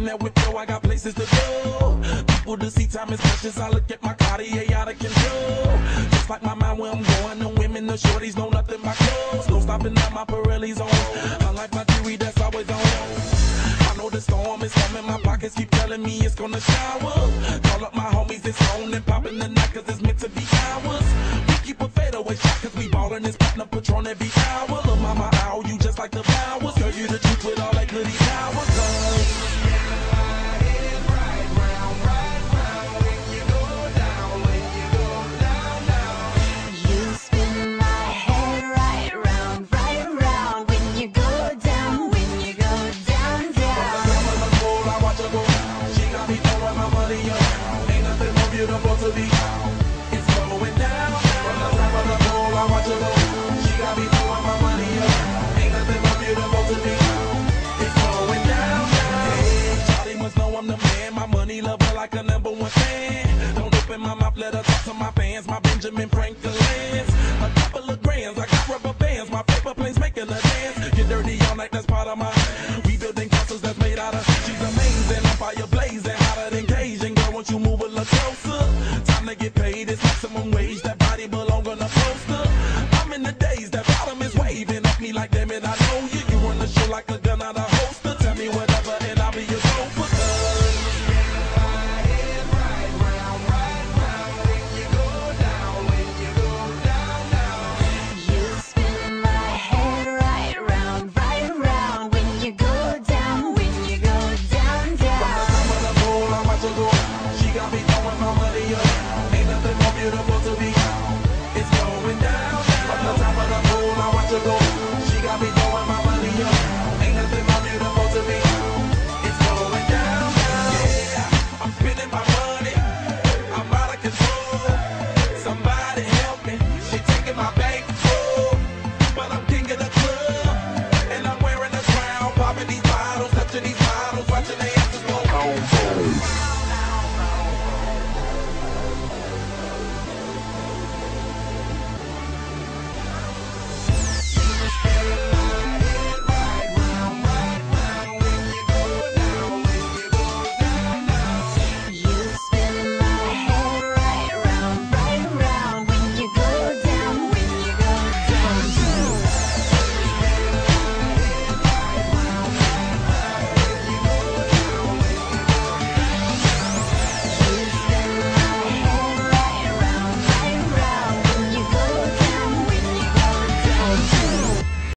that whip, yo, I got places to go. People to see, time is precious. I look at my Cartier out of control. Just like my mind where I'm going. The women, the shorties know nothing but clothes. No stopping at my Pirelli's on. Unlike my jewelry that's always on. I know the storm is coming. My pockets keep telling me it's gonna shower. Call up my homies, it's on and popping the night, cause it's meant to be ours. We keep a fadeaway shot, cause we ballin' this platinum Patron every hour. Lil' mama, ow, you just like the flowers. Girl, you the truth with all that goody power, cause beautiful to be. It's going down. From the top of the pole, I watch her go. She got me throwing my money up. Ain't nothing more beautiful to be. It's going down. Hey, Charlie must know I'm the man. My money lover like a #1 fan. Don't open my mouth, let her talk to my fans. My Benjamin Franklin's. A couple of grands, I got rubber bands. My paper planes making a dance. Get dirty all night, that's part of my